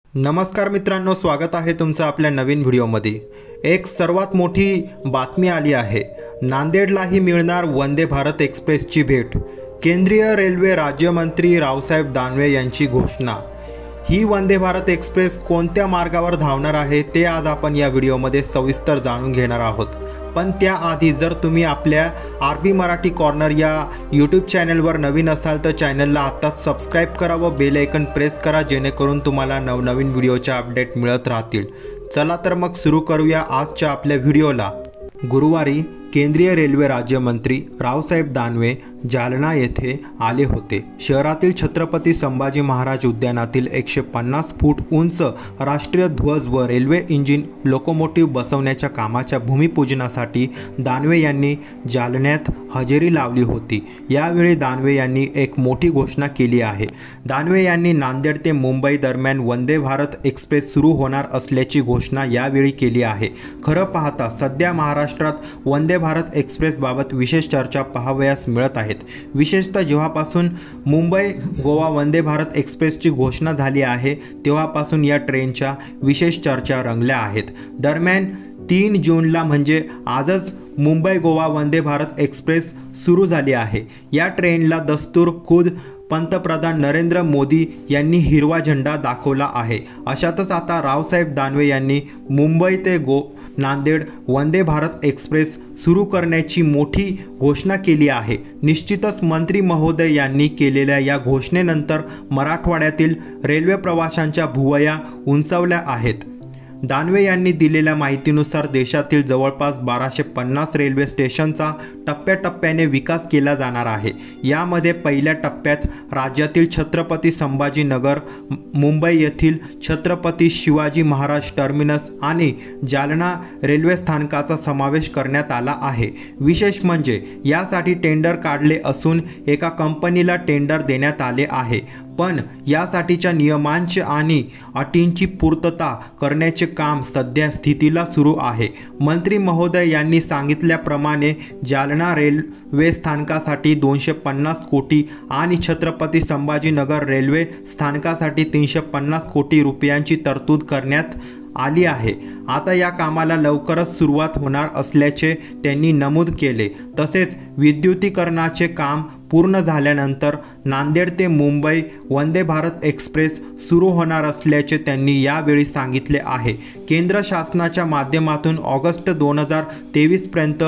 नमस्कार मित्रांनो, स्वागत आहे तुमचं आपल्या नवीन व्हिडिओमध्ये। एक सर्वात मोठी बातमी आली आहे। नांदेडलाही मिळणार वंदे भारत एक्सप्रेसची भेट। केंद्रीय रेल्वे राज्यमंत्री रावसाहेब दानवे यांची घोषणा। ही वंदे भारत एक्सप्रेस कोणत्या मार्गावर धावणार आहे ते आज आपण या व्हिडिओमध्ये सविस्तर जाणून घेणार आहोत। पण त्याआधी जर तुम्ही आपल्या आरबी मराठी कॉर्नर या यूट्यूब चॅनलवर नवीन असाल तर चॅनलला आत्ताच सबस्क्राइब करा व बेल आयकॉन प्रेस करा, जेणेकरून तुम्हाला नवनवीन व्हिडिओच्या अपडेट मिळत राहतील। चला तर मग सुरू करूया आजच्या आपल्या व्हिडिओला। गुरुवारी केंद्रीय रेल्वे राज्यमंत्री रावसाहेब दानवे जालना येथे आले होते। शहरातील छत्रपती संभाजी महाराज उद्यानातील 150 फूट उंच राष्ट्रीय ध्वज व रेल्वे इंजिन लोकोमोटिव्ह बसवण्याच्या कामाच्या भूमिपूजनासाठी दानवे यांनी जालन्यात हजेरी लावली होती। यावेळी दानवे यांनी एक मोठी घोषणा केली आहे। दानवे यांनी नांदेड ते मुंबई दरम्यान वंदे भारत एक्सप्रेस सुरू होणार असल्याची घोषणा यावेळी केली आहे। खरं पाहता सध्या महाराष्ट्रात वंदे भारत एक्सप्रेस बाबत विशेष चर्चा पाहावयास मिळत आहेत। विशेषतः जेव्हापासून मुंबई गोवा वंदे भारत एक्सप्रेसची घोषणा झाली आहे तेव्हापासून या ट्रेनच्या विशेष चर्चा रंगल्या आहेत। दरम्यान 3 जूनला म्हणजे आजच मुंबई गोवा वंदे भारत एक्सप्रेस सुरू झाली आहे। या ट्रेनला दस्तूर खुद पंतप्रधान नरेंद्र मोदी यांनी हिरवा झेंडा दाखवला आहे। अशातच आता रावसाहेब दानवे यांनी मुंबई ते नांदेड वंदे भारत एक्सप्रेस सुरू करण्याची मोठी घोषणा केली आहे। निश्चितच मंत्री महोदय यांनी केलेल्या या घोषणेनंतर मराठवाड्यातील रेल्वे प्रवाशांच्या भुवया उंचावल्या आहेत। दानवे यांनी दिलेल्या माहितीनुसार देशातील जवळपास 1250 रेल्वे स्टेशनचा टप्प्याटप्प्याने विकास केला जाणार आहे। यामध्ये पहिल्या टप्प्यात राज्यातील छत्रपती संभाजीनगर, मुंबई येथील छत्रपती शिवाजी महाराज टर्मिनस आणि जालना रेल्वे स्थानकाचा समावेश करण्यात आला आहे। विशेष म्हणजे यासाठी टेंडर काढले असून एका कंपनीला टेंडर देण्यात आले आहे, पण यासाठीच्या नियमांची आणि अटींची पूर्तता करण्याचे काम सध्या स्थितीला सुरू आहे। मंत्री महोदय यांनी सांगितल्याप्रमाणे जालना रेल्वे स्थानकासाठी 250 कोटी आणि छत्रपती संभाजीनगर रेल्वे स्थानकासाठी 350 कोटी रुपयांची तरतूद करण्यात आली आहे। आता या कामाला लवकरच सुरुवात होणार असल्याचे त्यांनी नमूद केले। तसेच विद्युतीकरणाचे काम पूर्ण झाल्यानंतर नांदेड ते मुंबई वंदे भारत एक्सप्रेस सुरू होणार असल्याचे त्यांनी यावेळी सांगितले आहे। केंद्र शासनाच्या माध्यमातून ऑगस्ट 2023 पर्यंत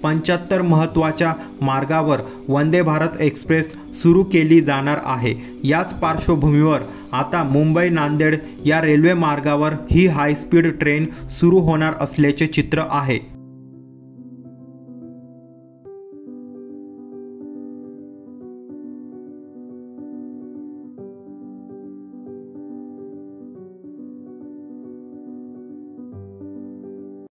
75 महत्त्वाच्या मार्गावर वंदे भारत एक्सप्रेस सुरू केली जाणार आहे। याच पार्श्वभूमीवर आता मुंबई नांदेड या रेल्वे मार्गावर ही हायस्पीड ट्रेन सुरू होणार असल्याचे चित्र आहे।